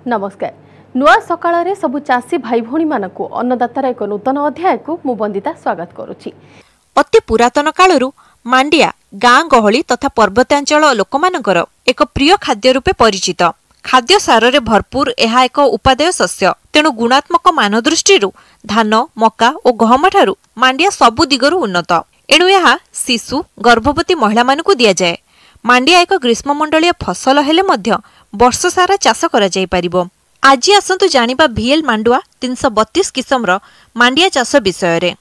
नमस्कार। नुआ सकाळ सबु चाषी भाई भौणी मानकु अन्नदातार एक नूतन अध्याय को मु बंदिता स्वागत करुछि। अति पुरातन कालरू मांडिया गाँ गहली तथा पर्वतांचल लोकमानकर एक प्रिय खाद्य रूपे परिचित। खाद्य सारे भरपूर यह एक उपादेय शस्य, तेणु गुणात्मक मान दृष्टि धान मका और गहम ठारू मांडिया सबु दिगरु उन्नत। एणु यह शिशु गर्भवती महिला मानकु दिया जाए। मांडिया एक ग्रीष्ममंडलीय फसल हेले मध्य वर्ष सारा चाष करा जाय परिबो। आज आसंतु जानिबा VL मांडुआ 332 किस्मर मांडिया चाष विषय रे।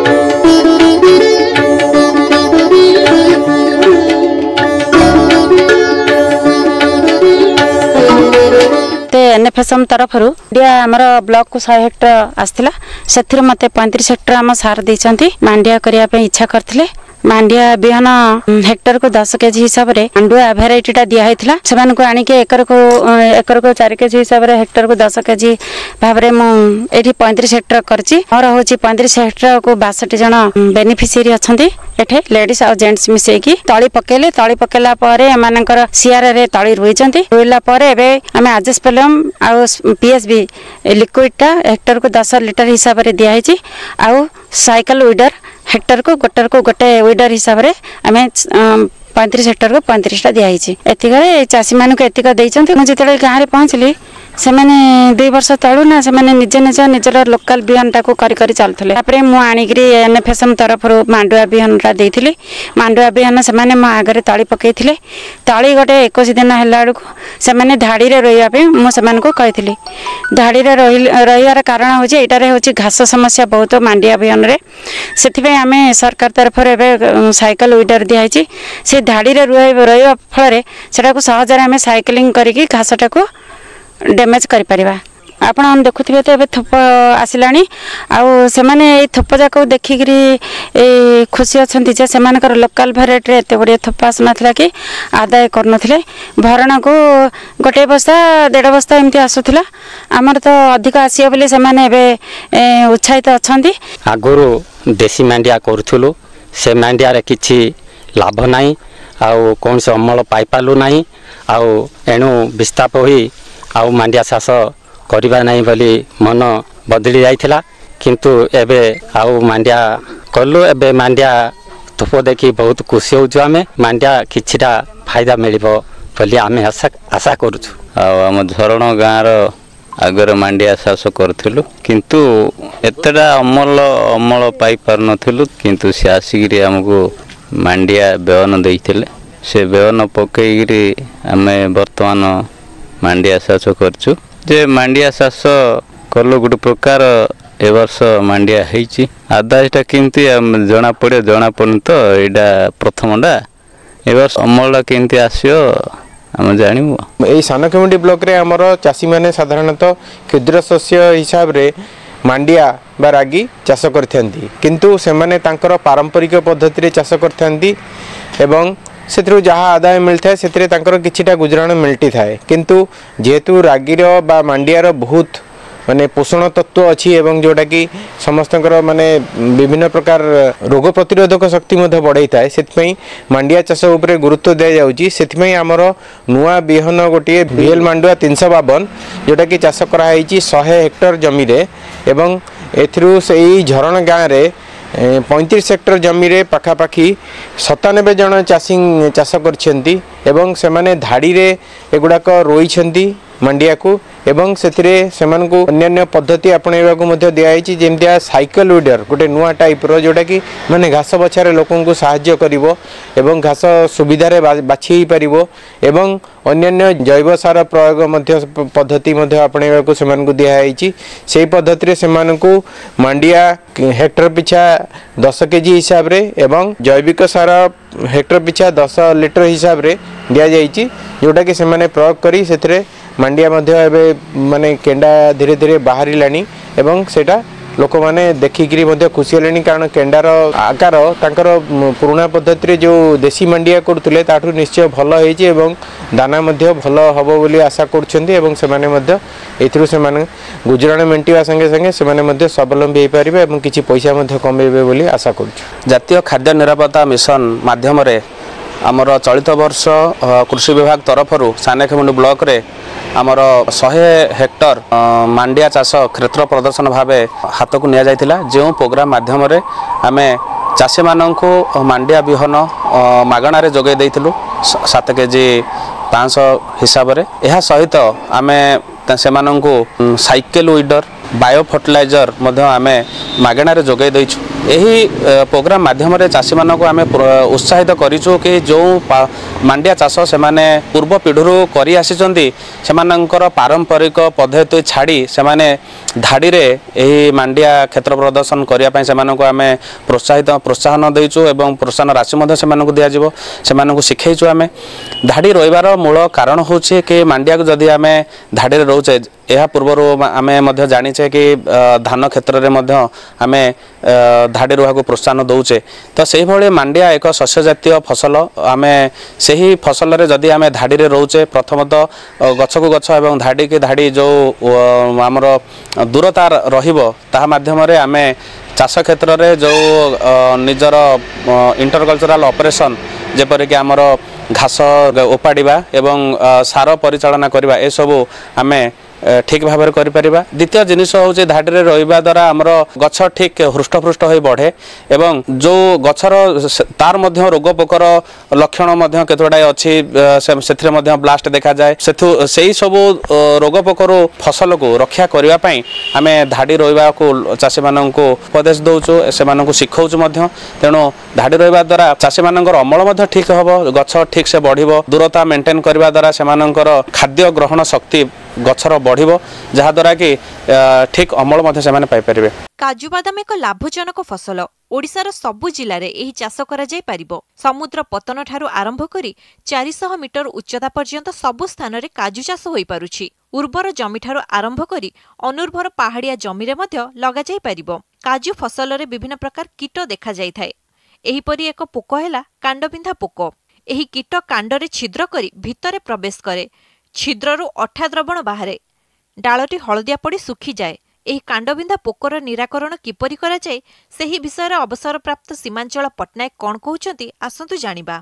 NFSM तरफ आमर ब्लॉक को 100 हेक्टर आसला से मत 35 हेक्टर आम सार देती मांडिया करने इच्छा करते। मांडिया बिहन हेक्टर को 10 केजी हिसाब से मांडुआ भेराइटीटा दिखाई से आणिक एकर को 4 केजी हिसाब से हेक्टर को 10 केजी भाव में 35 हेक्टर करछि। और हूँ 35 हेक्टर को 62 जन बेनिफिशियरी अच्छा एठे लेडीज और जेंट्स मिसेकी तली पकेले। तली पकेला एमानकर सीआर रे तली रुइचंती। रुइला परे एबे आमे आजेस्पेलम आ PSB लिक्विडटा हेक्टर को 10 लिटर हिसाब से दिखाई। आउ साइकिल वीडर हेक्टर को गोटे वीडर हिसाब से आम 35 हेक्टर को 35टा दिखाई। एतिक चाषी मानक एतिक देइचंती। मु जेतेले गाँव रे पहुँचली से 2 वर्ष तलू ना से निजे निज निजर लोकल बिहनटा को करी चलुले। मु आणिकी NFSM तरफ मांडुआ बिहनटा देइथिली। मांडुआ बिहन से मो आगे तली पकईले। तली गोटे 21 दिन है से धाड़ी रे रही मुझे कही। धाड़ी रे रही कारण हूँ यहाँ हूँ घास समस्या बहुत मांडिया बिहन रे। से आम सरकार तरफ साइकिल वीडर दिखाई। से धाड़ी रे रही फल से सहजरे आम साइकिलिंग करके घासटा को डैमेज कर पारिबा। आपण देखुथिबे तो एबे थोप आसिलानी आउ से माने ए थोप जाक देखिकरी ए खुशी अछंती जे से मानकर लोकल भेराइटी रे एते बढिया थोप आसनथला कि आदाय करनथिले। भरण को गोटे बस्ता 1.5 बस्ता एमती आसुथला। हमर तो अधिक आसियो बोली से माने एबे उत्साहित अछंती। आगुरु देसी मांडिया करथुलु से मांडिया रे किछि लाभ नाही आउ कोन से अमल पाई पालु नाही आउ एनु विस्ताप होई आउ मांडिया चाष करवा नहीं बोली मन बदली जाइथिला। किंतु एबे आउ मांडिया कलु। एबे मांडिया थोप देखी बहुत खुशी होजु। आमे मांडिया किछिटा फायदा मिलिबो बोली आमे आशा करूछु। आम झरण गाँव आगर मांडिया चाष करथिलु किंतु एतडा अमल पाई पार नथिलु। किंतु से आसिगिरी हमको मांडिया बेहन देइथिले। से बेहन पकईगिरी आमे वर्तमान मांडिया चाष करछु। जे मांडिया चाष कलु गोटे प्रकार ए वर्ष मांडिया हेची आदायटा किंतु जना पड़े तो यहाँ प्रथमटा ए वर्ष अमलटा किंतु आसियो आम जानू। यही सानखेमुंडी ब्लॉक रे हमर चाषी माने साधारणतः क्षुद्र शस्य हिसाब रे मांडिया बा रागी चाष करथांती। किंतु से माने तांकर पारंपरिक पद्धति रे चाष करथांती एवं से जहाँ आदाय मिलता है से किछिटा गुजराण मिलती थाए। किंतु जेहेतु रागीर बा मांडियार बहुत माने पोषण तत्व अच्छी एवं जोटा कि समस्त माने विभिन्न प्रकार रोग प्रतिरोधक शक्ति बढ़ाई थाए। से मांडिया चाष उपरे गुरुत्व दिया जाउची। से आमर नुआ बिहन गोटे VL मांडुआ 352 जोटा कि चाष कराई 100 हेक्टर जमी रे एवं एथिरु सेई झरण गाँव रे 35 हेक्टर जमी रे पाखापाखी 97 जन चाषी चाष करछंती एवं से माने धाड़ी रे एगुड़ाक रोइछंती मांडिया को एवं सेथिरे सेमानकु अन्य पद्धति आपणेबाकु मध्ये दियाइछि। जेमतिया साइकिल वीडर गोटे नुआ टाइप रो जोटा कि माने घास बछारे लोकंकु सहाय्य करिवो एवं घास सुविधा रे बाछि परिवो एवं अन्य जैव सार प्रयोग मध्ये पद्धति मध्ये आपणेबाकु सेमानकु दियाइछि। सेही पद्धति रे सेमानकु मांडिया हेक्टर पिछा 10 केजी हिसाब रे एवं जैविक सार हेक्टर पिछा 10 लिटर हिसाब रे दिया जाइछि। जोटा कि सेमाने प्रयोग करी सेथिरे मांडिया माने केंडा धीरे धीरे बाहर लानी एवं सेटा लोक मैंने देखिकी खुशी हेले। कारण केंडार आकार तांकर पुराणा पद्धति रे जो देसी मांडिया करते ताठू निश्चय भल होइछि एवं दाना भल हम बोली आशा कर गुजराण मेंटिवा संगे संगे से स्वावलंबी हो पारे और किसी पैसा कमेबे बोली आशा कर। जातीय खाद्य निरापत्ता मिशन माध्यम आमर चलित वर्ष कृषि विभाग तरफ सानखेमुंडी ब्लॉक रे आमर 100 हेक्टर मांडिया चाष क्षेत्र प्रदर्शन भाव हाथ को निया जो प्रोग्राम माध्यम आम चाषी मानक मांडिया बिहन मागणार जोगे देइथिलु 7 केजी 500 हिसाब से यह सहित आम से साइकेल वीडर बायो फर्टिलाइजर आम मागणार जोगे देइछु। यही प्रोग्राम माध्यम चाषी मानक आम उत्साहित करिछु कि जो मांडिया चाष से पूर्व पीढ़ी करि आसिचंती सेमानंकर पारंपरिक पद्धति छाड़ी से धाड़ी रे यही मांडिया क्षेत्र प्रदर्शन करिया पय सेमानक आम प्रोत्साहन देइछु एवं प्रोत्साहन राशि मध्य सेमानक दिया जिवो सेमानक सिखैछु। आम धाड़ी रहिबार मूल कारण होछि कि मांडिया को जदि आम धाड़ी रे रहउचे यह पूर्वर आम जाचे कि धान क्षेत्र में आम धाड़ी रुआ को प्रोत्साहन दौचे तो से भाई मांडिया एक शस्य जातीय फसल आम से ही फसल जदि आम धाड़ी रे रोचे प्रथमतः गछ को गछ एवं धाड़ी की धाड़ी जो आमर दूरता रहा माध्यम आम चाष क्षेत्र में जो निजर इंटरकल्चरल ऑपरेशन जेपरिक आमर घास उपाड़ा एवं सार परिचालना करवा ए सबू आम ठीक भाव में करें। द्वितीय जिनिस हूँ धाड़ी में रहा द्वारा आमर गछ ठीक हृष्टपृष्ट हो बढ़े एवं जो गछर तार मध्य रोग पोकर लक्षण केतोड़ा अच्छी से ब्लास्ट देखा जाए से सबू रोग पोकर फसल को रक्षा करने आम धाड़ी रहा को चाषी मानक उपदेश दौचु से शिखाऊँ तेणु धाड़ी रहा द्वारा चाषी मान अमल ठीक हम गछ ठीक से बढ़ दूरता मेंटेन करने द्वारा से खाद्य ग्रहण शक्ति गछर बढ़िबो जहाद्वारा कि ठीक अमल पाइपर। काजू बादाम एक लाभजनक फसल ओडिशार सबु जिले में यही चाष करा जाय परिबो। समुद्र पतन ठारू आरंभ करी 400 मीटर उच्चता पर्यंत सबु स्थान रे काजू चाष होई पारुछि। उर्वर जमी ठारू आरंभ करी अनुर्वर पहाड़िया जमी रे मध्य लगा जाय परिबो। काजू फसल रे विभिन्न प्रकार कीट देखा जाय थाए। एही परी एक पोक हैला कांडबिंधा पोक। एही कीट कांडरे छिद्र करी भितरे प्रवेश करे। छिद्ररू अठा द्रवण बाहरे डालटी हलदिया पड़ी सुखी जाए। एही कांडबिंधा पोकर निराकरण किपरि करा जाए सेही विषय रे अवसर प्राप्त सीमांचल पटनायक कौन कहउचंती आसंतु जानिबा।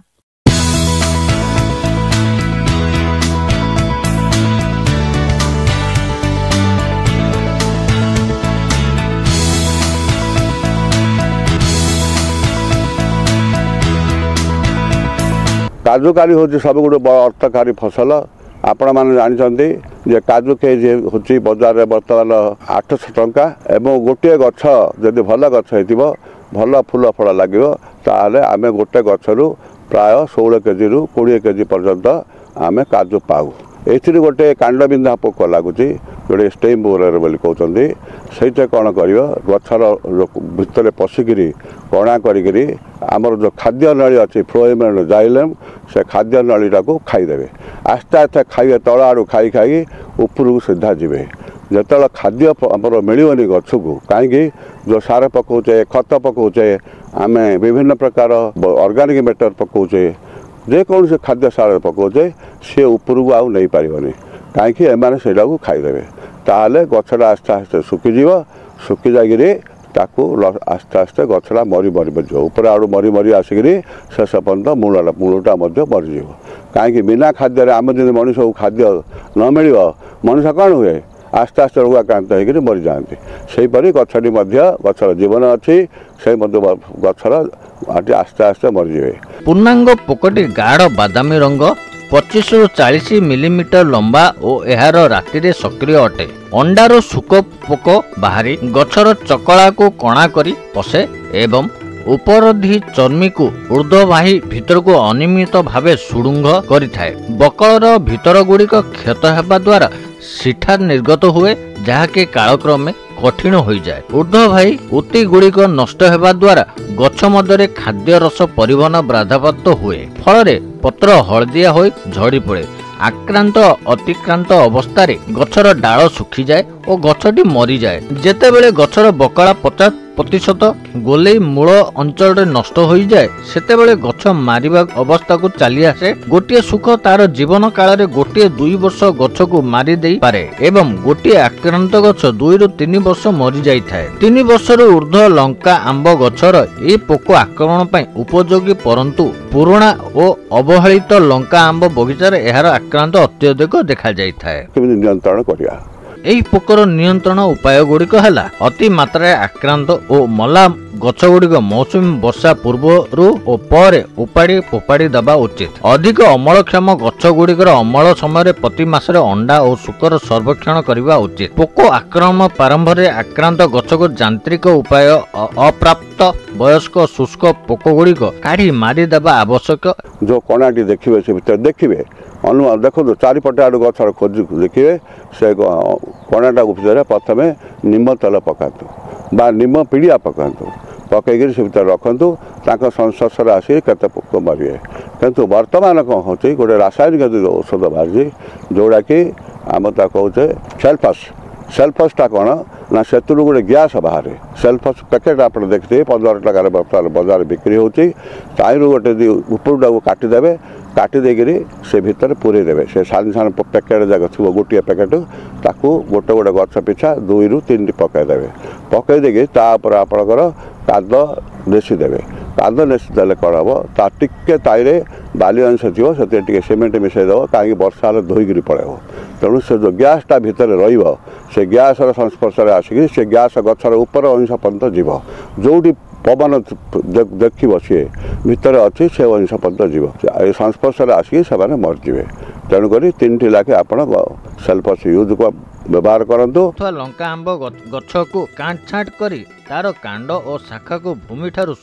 काजुकारी हूँ सब गोटे बड़ अर्थकारी फसल। आपण मैंने जानते जे काजू केजी हूँ बजार में बर्तमान 800 टंका एवं गोटे गछ जदि भल गछ हो भल फूल फल लगे ताले आम गोटे गचरू प्राय 16 केजी रु 20 केजी पर्यंत आम काजू पाऊ। एथि गोटे कांडबिंधा पोक लगुच जोड़े स्टेम बोरर बोली कहते से कौन कर गचर भितर पशिकी कणा करी आमर जो खाद्य नली अच्छी फ्लोएम जाइलेम से खाद्य नलीटा को खाईदे आस्ते आस्ते खाइए तल आड़ू खाई खाई उपरକୁ सीधा जीवे जो खाद्य आमर मिलनी गछ को कहीं जो सार पकाउचे खत पकाउचे आम विभिन्न प्रकार ऑर्गेनिक मैटर पकाउचे जेकोसी खाद्य सार पकाउचे सी उपरକୁ आउ नहीं पारिबनी कहीं एमाने सेटा को खाईदेवे ताले गछटा आस्ते आस्ते सुखीज सुखी जाकि ताकू आस्ते आस्ते गछटा मरी मरी बज ऊपर आड़ू मरी मरी आसिक शेष पर्यंत मूलटा मरीज कहीं बिना खाद्य आम जब मनीष को खाद्य न मिल मनीष कौन हुए आस्ते आस्ते रोगाक्रांत होकर मरी जाती सेहीपरि गछटी गछर जीवन अच्छी से गछर आस्ते आस्ते मरीजे। पूर्णांग पोकटी गाढ़ बादामी रंग 25 रु 40 मिलीमीटर लंबा और एहार राति सक्रिय अटे। अंडार सुक पोक बाहरी गछर चकला को कणा करी पशे एवं उपरधी चर्मी को ऊर्ध्ववाही भितर को अनियमित भावे सुडुंग करिथाए। बकलर भितर गुड़िक क्षत हेबा द्वारा सिठा निर्गत हुए जहाँकि कालक्रमे कठिन हो जाए। ऊर्ध्ववाही उति गुड़िक नष्ट हेबा द्वारा गछ मध्य खाद्य रस परिवहन बाधाप्राप्त हुए फल पत्र हलदिया हो झड़ी पड़े। आक्रांत अतिक्रांत अवस्था गछर डाल सुखी जाए और गछटी मरी जाए। जेतेबेले गछर बकला पचा ପ୍ରତିଶତ ଗୋଲେଇ ମୂଳ ଅଞ୍ଚଳରେ ନଷ୍ଟ ହୋଇଯାଏ ସେତେବେଳେ ଗଛ ମାରିବା ଅବସ୍ଥାକୁ ଚାଲି ଆସେ। ଗୋଟିଏ ସୁଖ ତାର ଜୀବନ କାଳରେ ଗୋଟିଏ 2 ବର୍ଷ ଗଛକୁ ମାରି ଦେଇପାରେ ଏବଂ ଗୋଟିଏ ଆକ୍ରାନ୍ତ ଗଛ 2 ରୁ 3 ବର୍ଷ ମରି ଯାଇଥାଏ। 3 ବର୍ଷରୁ ଉର୍ଦ୍ଧ୍ୱ ଲଙ୍କା ଆମ୍ବ ଗଛର ଏହି ପୋକ ଆକ୍ରମଣ ପାଇଁ ଉପଯୋଗୀ, ପରନ୍ତୁ ପୁରୁଣା ଓ ଅବହେଳିତ ଲଙ୍କା ଆମ୍ବ ବଗିଚାରେ ଏହାର ଆକ୍ରାନ୍ତ ଅତ୍ୟଧିକ ଦେଖାଯାଇଥାଏ। ନିୟନ୍ତ୍ରଣ କରିବା ଏହି ପୋକର ନିୟନ୍ତ୍ରଣ ଉପାୟ ଗୁଡ଼ିକ ହେଲା ଅତି ମାତ୍ରାରେ ଆକ୍ରାନ୍ତ ଓ ମଲା ଗଛ ଗୁଡ଼ିକ ମୌସୁମୀ ବର୍ଷା ପୂର୍ବରୁ ଓ ପରେ ଉପାଡ଼ି ଫୋପାଡ଼ି ଦେବା ଉଚିତ। ଅଧିକ ଅମଳକ୍ଷମ ଗଛ ଗୁଡ଼ିକର ଅମଳ ସମୟରେ ପ୍ରତି ମାସରେ ଅଣ୍ଡା ଓ ଶୁକର ସର୍ବେକ୍ଷଣ କରିବା ଉଚିତ। ପୋକ ଆକ୍ରମଣ ପ୍ରାରମ୍ଭରେ ଆକ୍ରାନ୍ତ ଗଛକୁ ଯାନ୍ତ୍ରିକ ଉପାୟ ଅପ୍ରାପ୍ତ ବୟସ୍କ ଶୁଷ୍କ ପୋକ ଗୁଡ଼ିକ କାଢ଼ି ମାରିଦେବା ଆବଶ୍ୟକ। ଯେଉଁ କଣାଟି ଦେଖିବେ ସେ ଭିତରେ ଦେଖିବେ ଦେଖନ୍ତୁ ଚାରିପଟେ ଆଡ଼ୁ ଗଛର ଖୋଜି ଦେଖିବେ ସେ କଣାଟା ଭିତରେ ପ୍ରଥମେ ନିମ ତେଲ ପକାନ୍ତୁ ବା ନିମ ପିଡ଼ିଆ ପକାନ୍ତୁ, ପକାଇକରି ସେ ଭିତରେ ରଖନ୍ତୁ। ତାଙ୍କ ସଂସ୍ପର୍ଶରେ ଆସିକି କେତେ ପୋକ ମାରିବେ। କିନ୍ତୁ ବର୍ତ୍ତମାନ କ'ଣ ହେଉଛି, ଗୋଟେ ରାସାୟନିକ ଔଷଧ ବାହାରିଛି ଯେଉଁଟାକି ଆମେ ତାକୁ କହୁଛେ ସେଲ୍ଫସ୍। ସେଲ୍ଫସ୍ଟା କ'ଣ ନା ସେଥିରୁ ଗୋଟେ ଗ୍ୟାସ୍ ବାହାରେ। ସେଲ୍ଫସ୍ ପ୍ୟାକେଟ୍ ଆପଣ ଦେଖିଥିବେ 15 ଟଙ୍କାରେ ବର୍ତ୍ତମାନ ବଜାରରେ ବିକ୍ରି ହେଉଛି। ତାହିଁରୁ ଗୋଟେ ଉପରଟାକୁ କାଟିଦେବେ, କାଟି ଦେଇକରି ସେ ଭିତରେ ପୁରେଇ ଦେବେ। ସେ ସାନ ସାନ ପ୍ୟାକେଟ୍ ଯାକ ଥିବ, ଗୋଟିଏ ପ୍ୟାକେଟ୍ ତାକୁ ଗୋଟେ ଗୋଟେ ଗଛ ପିଛା 2 ରୁ 3ଟି ପକାଇଦେବେ। ପକାଇ ଦେଇକି ତା ଉପରେ ଆପଣଙ୍କର କାଦ ନେସି ଦେବେ। କାଦ ନେସି ଦେଲେ କ'ଣ ହେବ, ତା ଟିକେ ତାଇରେ ବାଲି ଅଂଶ ଥିବ, ସେଥିରେ ଟିକେ ସିମେଣ୍ଟ ମିଶାଇ ଦେବ, କାହିଁକି ବର୍ଷା ହେଲେ ଧୋଇକିରି ପଳାଇବ। ତେଣୁ ସେ ଯେଉଁ ଗ୍ୟାସ୍ଟା ଭିତରେ ରହିବ, ସେ ଗ୍ୟାସ୍ର ସଂସ୍ପର୍ଶରେ ଆସିକି ସେ ଗ୍ୟାସ୍ ଗଛର ଉପର ଅଂଶ ପର୍ଯ୍ୟନ୍ତ ଯିବ। ଯେଉଁଠି ପବନ ଦେଖିବ ସିଏ ଭିତରେ ଅଛି, ସେ ଅଂଶ ପର୍ଯ୍ୟନ୍ତ ଯିବ। ଏ ସଂସ୍ପର୍ଶରେ ଆସିକି ସେମାନେ ମରିଯିବେ। ତେଣୁକରି 3ଟି ଲେଖେ ଆପଣ ସେଲ୍ଫସ୍ ୟୁଜ୍ ବ୍ୟବହାର କରନ୍ତୁ। ଲଙ୍କା ଆମ୍ବ ଗଛକୁ କାଟ ଛାଟ କରି ତାର କାଣ୍ଡ ଓ ଶାଖାକୁ ଭୂମିଠାରୁ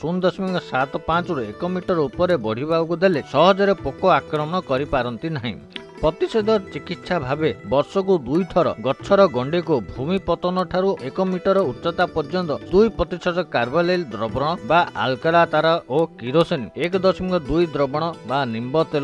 0.75 ରୁ 1 ମିଟର ଉପରେ ବଢିବାକୁ ଦେଲେ ସହଜରେ ପୋକ ଆକ୍ରମଣ କରିପାରନ୍ତି ନାହିଁ। ପ୍ରତିଷେଧ ଚିକିତ୍ସା ଭାବେ ବର୍ଷକୁ 2 ଥର ଗଛର ଗଣ୍ଡିକୁ ଭୂମି ପତନ ଠାରୁ 1 ମିଟର ଉଚ୍ଚତା ପର୍ଯ୍ୟନ୍ତ 2% କାର୍ବୋଲାଇଲ୍ ଦ୍ରବଣ ବା ଆଲକାଲା ତାର ଓ କିରୋସିନ 1.2 ଦ୍ରବଣ ବା ନିମ୍ବ ତେଲ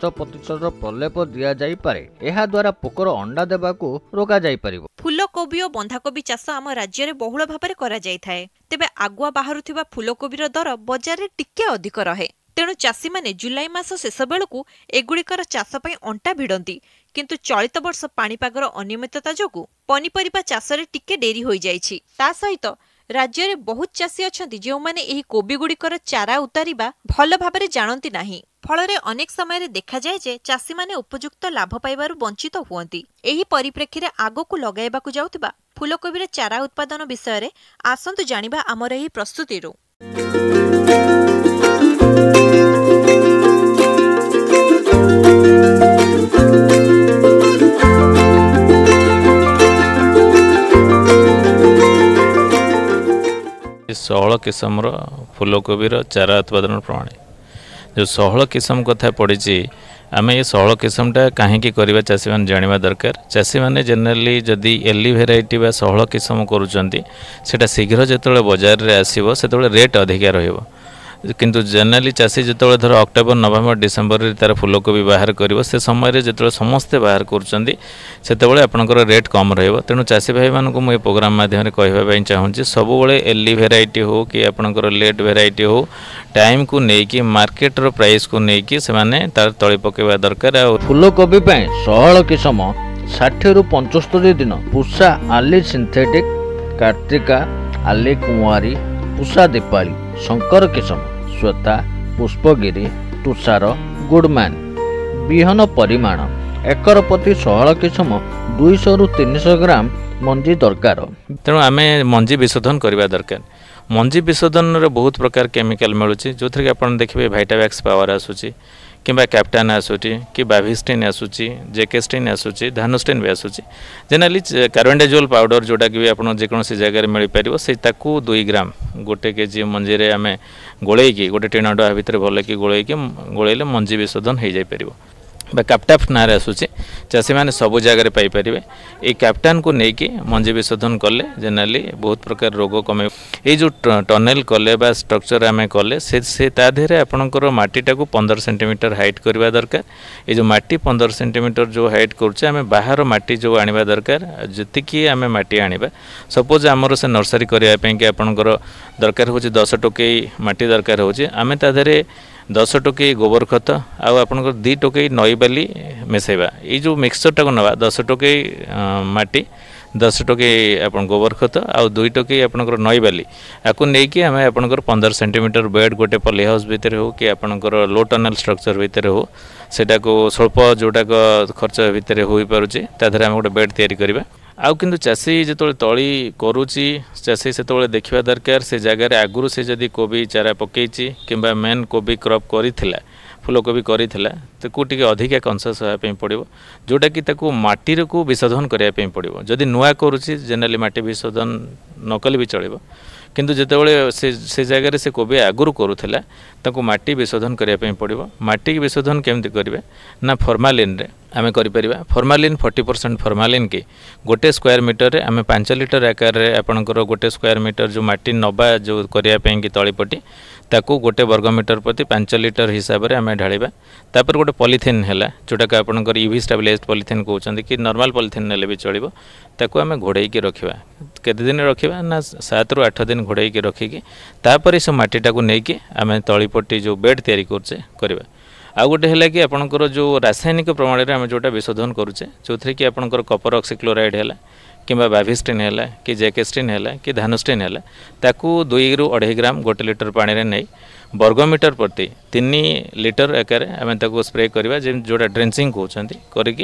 5% ପ୍ରଲେପ ଦିଆଯାଇପାରେ। ଏହା ଦ୍ୱାରା ପୋକର ଅଣ୍ଡା ଦେବାକୁ ରୋକାଯାଇପାରିବ। ଫୁଲକୋବି ଓ ବନ୍ଧାକୋବି ଚାଷ ଆମ ରାଜ୍ୟରେ ବହୁଳ ଭାବରେ କରାଯାଇଥାଏ। ତେବେ ଆଗୁଆ ବାହାରୁଥିବା ଫୁଲକୋବିର ଦର ବଜାରରେ ଟିକେ ଅଧିକ ରହେ। ତେଣୁ ଚାଷୀମାନେ ଜୁଲାଇ ମାସ ଶେଷ ବେଳକୁ ଏଗୁଡ଼ିକର ଚାଷ ପାଇଁ ଅଣ୍ଟା ଭିଡ଼ନ୍ତି। କିନ୍ତୁ ଚଳିତ ବର୍ଷ ପାଣିପାଗର ଅନିୟମିତତା ଯୋଗୁଁ ପନିପରିବା ଚାଷରେ ଟିକେ ଡେରି ହୋଇଯାଇଛି। ତା ସହିତ ରାଜ୍ୟରେ ବହୁତ ଚାଷୀ ଅଛନ୍ତି ଯେଉଁମାନେ ଏହି କୋବିଗୁଡ଼ିକର ଚାରା ଉତାରିବା ଭଲ ଭାବରେ ଜାଣନ୍ତି ନାହିଁ। ଫଳରେ ଅନେକ ସମୟରେ ଦେଖାଯାଏ ଯେ ଚାଷୀମାନେ ଉପଯୁକ୍ତ ଲାଭ ପାଇବାରୁ ବଞ୍ଚିତ ହୁଅନ୍ତି। ଏହି ପରିପ୍ରେକ୍ଷୀରେ ଆଗକୁ ଲଗାଇବାକୁ ଯାଉଥିବା ଫୁଲକୋବିର ଚାରା ଉତ୍ପାଦନ ବିଷୟରେ ଆସନ୍ତୁ ଜାଣିବା ଆମର ଏହି ପ୍ରସ୍ତୁତିରୁ। ଷୋହଳ କିସମର ଫୁଲକୋବିର ଚାରା ଉତ୍ପାଦନ ପ୍ରଣାଳୀ। ଯେଉଁ 16 କିସମ କଥା ପଡ଼ିଛି, ଆମେ ଏ 16 କିସମଟା କାହିଁକି କରିବା ଚାଷୀମାନେ ଜାଣିବା ଦରକାର। ଚାଷୀମାନେ ଜେନେରାଲି ଯଦି ଏଲି ଭେରାଇଟି ବା 16 କିସମ କରୁଛନ୍ତି, ସେଇଟା ଶୀଘ୍ର ଯେତେବେଳେ ବଜାରରେ ଆସିବ ସେତେବେଳେ ରେଟ୍ ଅଧିକା ରହିବ। କିନ୍ତୁ ଜେନେରାଲି ଚାଷୀ ଯେତେବେଳେ ଧର ଅକ୍ଟୋବର ନଭେମ୍ବର ଡିସେମ୍ବରରେ ତାର ଫୁଲକୋବି ବାହାର କରିବ, ସେ ସମୟରେ ଯେତେବେଳେ ସମସ୍ତେ ବାହାର କରୁଛନ୍ତି ସେତେବେଳେ ଆପଣଙ୍କର ରେଟ୍ କମ୍ ରହିବ। ତେଣୁ ଚାଷୀ ଭାଇମାନଙ୍କୁ ମୁଁ ଏ ପ୍ରୋଗ୍ରାମ ମାଧ୍ୟମରେ କହିବା ପାଇଁ ଚାହୁଁଛି, ସବୁବେଳେ ଏଲି ଭେରାଇଟି ହେଉ କି ଆପଣଙ୍କର ଲେଟ୍ ଭେରାଇଟି ହେଉ, ଟାଇମ୍କୁ ନେଇକି ମାର୍କେଟର ପ୍ରାଇସ୍କୁ ନେଇକି ସେମାନେ ତାର ତଳି ପକାଇବା ଦରକାର। ଆଉ ଫୁଲକୋବି ପାଇଁ 16 କିସମ 60 ରୁ 75 ଦିନ, ପୁଷା ଆଲି ସିନ୍ଥେଟିକ୍, କାର୍ତ୍ତିକା ଆଲି କୁଆଁରୀ, ପୁଷା ଦୀପାଳି, ଶଙ୍କର କିସମ ଶ୍ଵେତା, ପୁଷ୍ପଗିରି, ତୁଷାର, ଗୁଡମ୍ୟାନ। ବିହନ ପରିମାଣ ଏକର ପ୍ରତି 16 କିସମ 200 ରୁ 300 ଗ୍ରାମ ମଞ୍ଜି ଦରକାର। ତେଣୁ ଆମେ ମଞ୍ଜି ବିଶୋଧନ କରିବା ଦରକାର। ମଞ୍ଜି ବିଶୋଧନରେ ବହୁତ ପ୍ରକାର କେମିକାଲ ମିଳୁଛି, ଯେଉଁଥିରେ କି ଆପଣ ଦେଖିବେ ଭାଇଟାଭ୍ୟାକ୍ସ ପାୱାର ଆସୁଛି, କିମ୍ବା କ୍ୟାପ୍ଟାନ୍ ଆସୁଛି, କି ବାଭିଷ୍ଟିନ୍ ଆସୁଛି, ଜେକେଷ୍ଟିନ୍ ଆସୁଛି, ଧାନୁଷ୍ଟିନ୍ ବି ଆସୁଛି। ଜେନେରାଲି କାର୍ବେଣ୍ଡାଜୋଲ୍ ପାଉଡ଼ର ଯେଉଁଟାକି ବି ଆପଣ ଯେକୌଣସି ଜାଗାରେ ମିଳିପାରିବ, ସେ ତାକୁ 2 ଗ୍ରାମ 1 କେଜି ମଞ୍ଜିରେ ଆମେ ଗୋଳେଇକି ଗୋଟେ ଟିଣ ଡବା ଭିତରେ ଭଲକି ଗୋଳେଇଲେ ମଞ୍ଜି ବିଶୋଧନ ହୋଇଯାଇପାରିବ। कैप्टाफ ना आसूँ चाषी मैंने सबू जगार पाइपर ये कैप्टान को लेकिन मंजी विशोधन कले जेनराली बहुत प्रकार रोग कमे ये जो टनेल कले बा स्ट्रक्चर आम कले से ताधे आपणकर मटीटा को 15 सेंटीमीटर हाइट करवा दरकार ये जो माटी 15 सेंटीमीटर जो हाइट करुचे आम बाहर माटी जो आने दरकार जी आम माटी आनिबा सपोज आमर से नर्सरी करने आपणकर दरकार हो 10 टोकई माटी दरकार होची आम ताधे 10 टोकई गोबर खत आपणकर 2 टोकई नई बाली मिसेबा ये जो मिक्सचरटा को नवा 10 टोकई माटी 10 टोकई आप गोबर खत आउ 2 टोकई आपणकर नई बाली आपको लेकिन आम आपणकर 15 सेंटीमीटर बेड गोटे पली हाउस भितर हो कि आपणकर लो टनल स्ट्रक्चर भितर हो सेटा को स्वल्प जोटाक खर्च भितर हो पारुचे ताधर आम गोटे बेड तैयारी करबा आउ किंतु चाषी जो तली करुच्ची चाषी से देखा दरकार से जगार आगुरी से जदि कोबी चारा पकईची किंबा मेन कोबी क्रॉप करिथिला फूलकोबी करिथिला तो टी अधिका कनसस होगापी पड़ो जोटा कि माटी को विशोधन करने पड़ो जदि नुआ करुच्ची जेनराली माटी विशोधन नकले भी चलो किंतु जितेबाला से जगार से कोबी आगुरी करूला ताको माटी विशोधन करने पड़ो माटी विशोधन केमती करेंगे ना फॉर्मालिन रे आम कर फॉर्मालिन 40% फॉर्मालिन की गोटे स्क्वायर मीटर रे आम 5 लिटर आकार रे आपणकर गोटे स्क्वायर मीटर जो माटी नबा जो करने की तलीपटी ताकू गोटे वर्ग मीटर प्रति 5 लिटर हिसाब से आम ढालिबा तापर गोटे पॉलीथिन है जोटा आपणकर यूवी स्टेबलाइज्ड पॉलीथिन कहते कि नॉर्मल पॉलीथिन नेले भी चलो ताकू आम घोड़े रखा केते दिन रखा ना 7 ରୁ 8 दिन घोड़े रखिकी तापर से माटीटा को लेकिन आम तलीपटी जो बेड तैयारी करचे करवा आउ गोटे है कि आपणकर जो रासायनिक प्रमाण में आम जोटा विशोधन करुचे जो थी कि आपणकर कपर ऑक्सीक्लोराइड है कि बाविस्टिन है कि जैकेस्टिन है कि धानुस्टिन है ताकू 2 ରୁ 2.5 ग्राम गोटे लिटर पानी में नहीं वर्गमीटर प्रति 3 लिटर आकार आम स्प्रे करवा जोटा ड्रेंचिंग कहते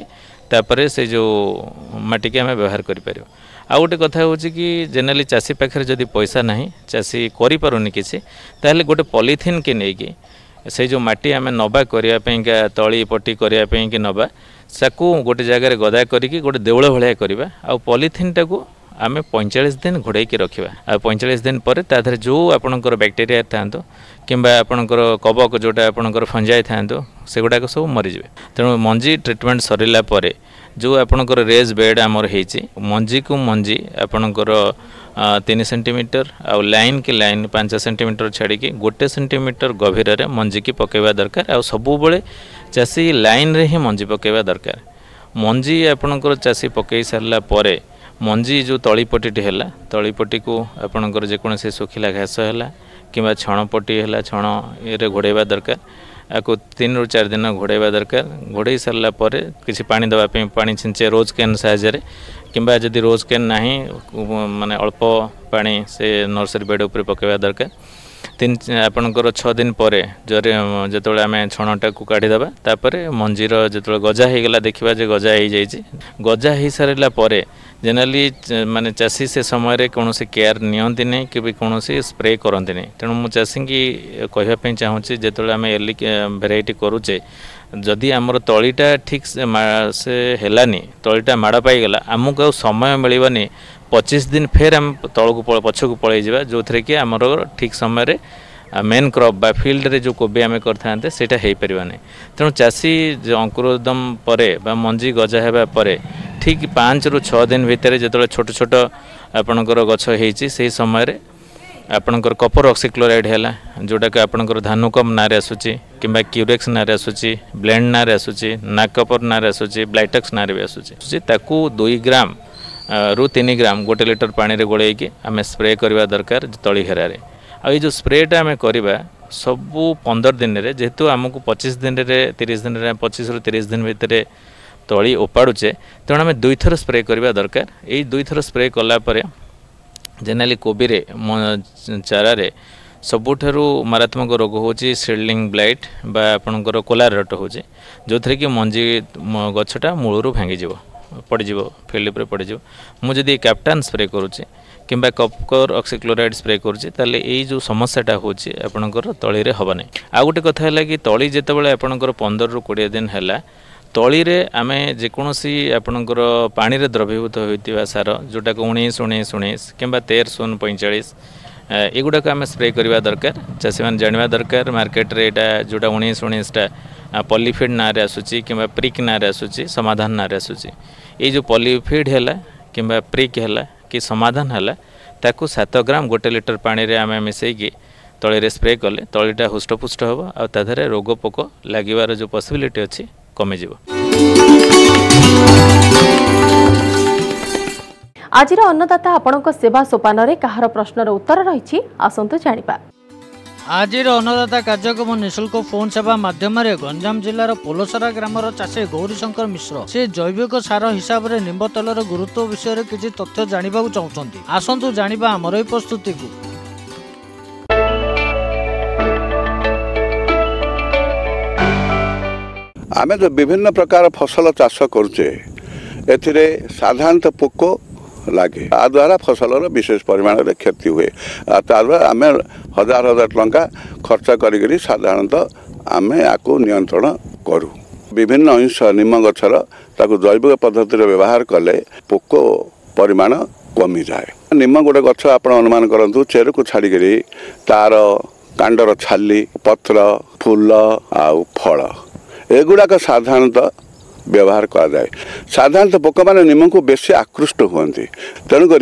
करके से जो माटी की आम व्यवहार कर आ गोटे कथा हूँ कि जेनराली चाषी पाखे जदि पैसा ना चाषी करें कि गोटे पॉलीथिन के नहीं से जो माटी आम नबा करने तली पट्टी करने कि नबा साकू गोटे जगार गदा करके गोटे देवल भाया करवा आ पॉलीथिन टाक आम 45 दिन घोड़े रखा आ 45 दिन पर ताधर जो आपणकर बैक्टेरिया था किंबा आपणकर कवक जोटा आपणकर फंजाई था से गुड़ाक सब मरीजे तेणु मंजी ट्रिटमेंट सरला पर जो आपणकर रेज बेड आमर होती मंजी को मंजी आपणकर 3 सेंटीमीटर आउ लाइन की लाइन 5 सेंटीमीटर छाड़ी गोटे सेंटीमीटर गभीर मंजी की पकेवा दरकार आ सबु बेले चाषी लाइन रे ही मंजी पकेवा दरकार मंजी आपणकर चाषी पकई सारा पर मंजी जो तलीपटी है तलीपटी को आपणकर जेकोसी सुखिला घास है कि छणपटी है छण ये घोड़ेवा दरकार आपको 3 ରୁ 4 दिन घोड़ेवा दरकार घोड़े सारा पर किसी पानी दवाई पानी छिंचे रोज कैन साहाଯ୍ୟରେ किंबा जदि रोज कैन ना माने अल्प पानी से नर्सरी बेड उपर पकेवा दरकार 3 आपणकर 6 दिन पर जरे जिते आम छणटा को काढ़ीदे तापर मंजीर जो गजा हो गला देखा जे गजा हो जाए गजा हो सारा पर जेनराली माने चाषी से समय कौन केयर नियंती नहीं कि भी कौन स्प्रे करती नहीं तेणु मुझे चाषी की कहवाई चाहूँगी जो आम एर्ली भेराइटी करुचे जदि आमर तलीटा ठीक से हेलानी तलीटा माड़ पाईगला आमको आ समय मिलनी 25 दिन फेर आम तल को पछक पलि जा जो थे कि आमर ठीक समय मेन क्रॉप बा फील्ड रे जो कोबी आम करते सेटा हो पार नहीं तेणु चाषी जो अंकुरोदम पर मंजी गजा होगा पर ठीक 5 ରୁ 6 दिन भितर जो छोट छोट आपणकर गछ हो समय आपणकर कपर ऑक्सीक्लोराइड है जोटा कि आपणकर धानुकम ना आसूची किंबा क्यूरेक्स ना आसूची ब्लेंड ना आसूची नाक कपर ना आसूची ब्लाइटक्स ना भी आसूची ताकू 2 ग्राम ରୁ 3 ग्राम गोटे लिटर पानी रे गोलेकी आम स्प्रे करवा दरकार तली घेरारे आ जो स्प्रेटा आम करवा सबू 15 दिन रे जेहेतु आमको 25 दिन रे 30 दिन रे 25 ରୁ 30 दिन भितर तली ओपाड़ुचे तेणु आम 2 थर स्प्रे करवा दरकार यही 2 थर स्प्रे कलापर जेनराली कोबी रे चारा रे सबुठारु मारात्मक रोग होची सीडलिंग ब्लाइट बा आपणकर कोलार रट होची जो थे कि मंजी गछटा मूलरू भांगी जीव पड़ीज फील्ड पर पड़ीज मुझे कैप्टान स्प्रे करुच्चे किंबा कपर ऑक्सीक्लोराइड स्प्रे करुच्चे ताले यही जो समस्याटा होची आपणकर तली रे हबा नै आ गोटे कथा है कि तली जेतेबेले आपणकर 15 ରୁ 20 दिन है तली रे आमे जेकोसी आपणकर पानी रे द्रवीभूत होइतिबा सार जोटा 19 19 19 किंबा 13 45 एगुड़ाक आम स्प्रे करवा दरकार चाषी मैंने जानवा दरकार मार्केट रे एटा जोटा 19-19टा पॉलीफिड ना रे आसुची कि प्रिक ना रे आसुची समाधान ना रे आसुची ये जो पॉलीफिड है कि प्रिक है कि समाधान है ताकू 7 ग्राम 1 लिटर पानी रे आम मिसईकी तले स्प्रे कले तलीटा हुष्टपुष्ट हम आधारे रोग पोक लगे जो पॉसिबिलिटी अच्छी कमिज। आज अन्नदाता आपणक सेवा सोपान रे कहार प्रश्नर उत्तर रही आसतु जानिबा। आज अन्नदाता कार्यक्रम निःशुल्क फोन सेवा माध्यम गंजाम जिलार पोलसरा ग्रामर चाषी गौरीशंकर मिश्र से जैविक सार हिसाब से निम्ब तेलर गुरुत्व विषय किसी तथ्य जानिबा चाहते आसतु जानिबा आमर एई प्रस्तुति को। आमे जो विभिन्न प्रकार फसल चाष करुचे एथिरे साधारणतः पोक लगे आ द्वारा फसलर विशेष परिमाण में क्षति हुए द्वारा आम हजार हजार टंका खर्च करी साधारणतः आम आपको नियंत्रण करूँ। विभिन्न अंश निम गछर ताकू जैविक पद्धति व्यवहार कले पोक परिमाण कमी जाए। निम गोटे गछ आप अनुमान करूँ चेर को छाड़ी तार कांडर छाली पत्र फूल आउ फल एगुड़ाक साधारणतः व्यवहार कराए। साधारणतः पोक मैंने निम को बेसी आकृष्ट हुए तेणुक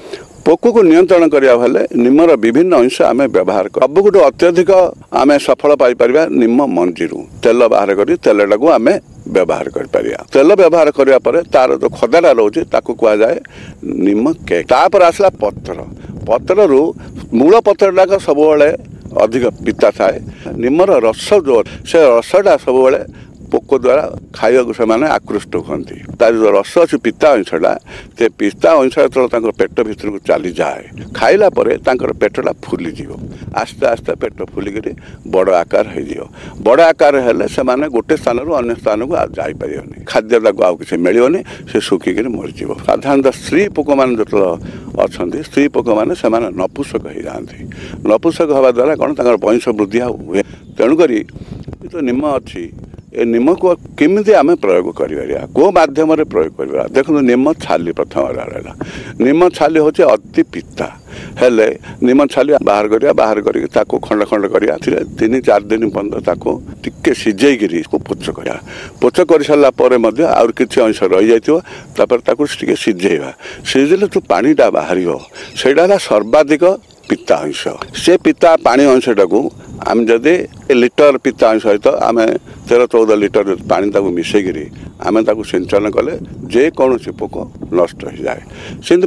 पोक को नियंत्रण करने वाले निमर विभिन्न अंश आम व्यवहार कर सब गुट अत्यधिक आम सफल पाइपर निम मंजी तेल बाहर कर तेलटा को आम व्यवहार कर तेल व्यवहार करने तार जो खदाटा रोचे कहुए निम केक तापर आसला पत्र पत्र मूल पत्रटा सब अधिक पिता थाए निमर रस जो से रसटा सब पोक द्वारा खाइबा से माने आकृष्ट होती तार जो रस अच्छी पिता अंशटा से पिता अंश जो पेट भीतर को चली जाए खाइला पेटटा फुलीज आस्ते आस्ते पेट फुलिक बड़ आकार हो बड़ आकार हेले से माने गोटे स्थान अन्य स्थान को जापर खाद्य आउ कि मिलनी से सुखिक मरीज। साधारणतः स्त्री पोक मान जो अच्छा स्त्री पोक मैंने से नपुंसक हो जाती नपुंसक हवा द्वारा कौन वंश वृद्धि हुए तेणुक जो निम अच्छी ए निम को केमी आम प्रयोग कर कौ मध्यम प्रयोग कर देखो निम छाली प्रथम रहा निम छाली हूँ अति पिता हेले निम छाली बाहर कर खंड खंड कर 3-4 दिन पर्यटन टिके सिझेकरी पोच कर पोच कर सारापर आउर किसी अंश रही जापर सिझेवा सिझेले जो पानीटा बाहर से सर्वाधिक पिता अंश से पिता पानी अंशटा को आम जदि लिटर पिता अंश सहित आम 13-14 लिटर पानी मिसेकरी आम सिंचन कले जेकोसी पोक नष्ट हो जाए। सेमती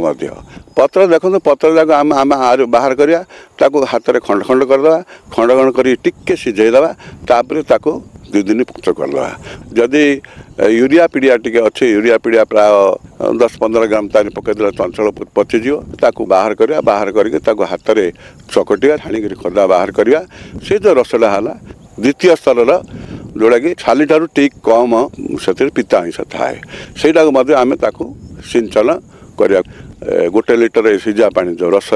पत्र देखो पत्र जाक आम आम बाहर करिया हाथ में खंड खंड करदे खंड खंड कर टिके सिझेदेवा तापर 2 दिन पोच करदे जदि यूरिया पीडिया टी अच्छे यूरिया पीडिया प्राय 10-15 ग्राम तार पकईदे चंचल पचिज बाहर करिया बाहर करके हाथ में चकटिया छाणिक खदा बाहर करिया से जो रसटा है द्वितीय स्तर जोड़ा कि छाली ठारू ठीक कम से पिता अंश थाए सेटा आम सिंचन कर 1 लिटर सिझा पानी जो रस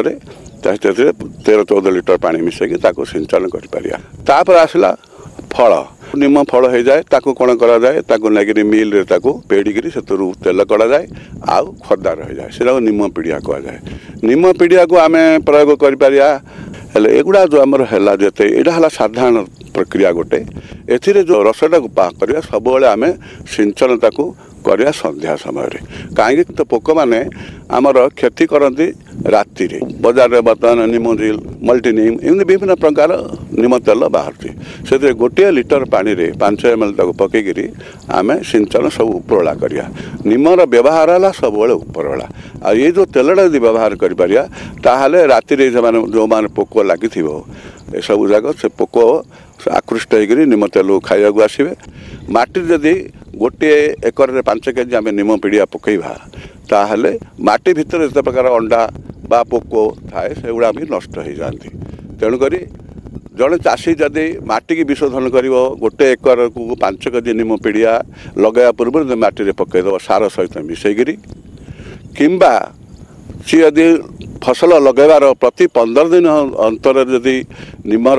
13-14 लिटर पानी मिसेकी सिंचन कर आसला फल निम फल हो जाए कौन करा जाए नागिरी मिल रे पेड़ी से तेल कड़ा जाए आउ खदा रही जाए से निम पीड़िया कहुए निम पीड़िया को आम प्रयोग कर एगुड़ा जो आमर है जेते यहाँ साधारण प्रक्रिया गोटे ए जो रसटा को बाह कर सब आम सिंचन करवा संध्या समय कहीं तो पोक मैंने आमर क्षति करती राति बजार में बर्तमान निमोजिल मल्टीनिम एमती विभिन्न प्रकार निम तेल बाहर से गोटे लिटर पानी रे 5 ml पकईकरी आम सिंचन सब उपरला करिया निमर व्यवहार है सब उपरला आ ये जो तेलटा यदि व्यवहार कर राति जो मैंने पोक लगी सब जाक से पोक आकृष्ट होकर निम तेल खाइबा आसवे माटी जदि गोटे एकर 5 केजी आम निम पीड़िया पकईवा ताहले माटी भितर जिते प्रकार अंडा बा पोक थाए से गुड़ा भी नष्ट हो जाती तेणुक जड़े चाषी जदि माटी की विशोधन कर गोटे एकर को 5 केजी निम पीड़िया लगेगा पूर्व माटी पकईदेव सार सहित मिसेकरी किंबा सी यदि फसल लगेबार प्रति 15 दिन अंतर जदि निमर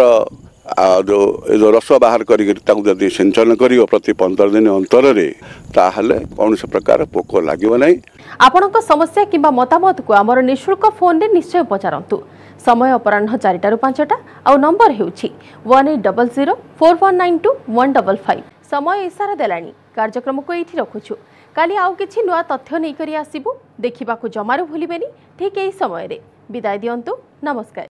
जो रस बाहर करी सिंचन कर प्रति 15 दिन अंतर कौन से प्रकार पोक लगे ना। आपणक समस्या किंबा मतामत को आमर निःशुल्क फोन रे निश्चय पचारंतु समय अपराह्न 4टाରୁ 5टा आउ नंबर हेउछि 18004192 समय इशारा देलानी कार्यक्रम को एठी रखुछु काली आउ किछि नुआ तथ्य नै करी आसीबु देखिबाकू जमारू भूलिबेनी ठीक एही समय रे विदाय दियंतु नमस्कार।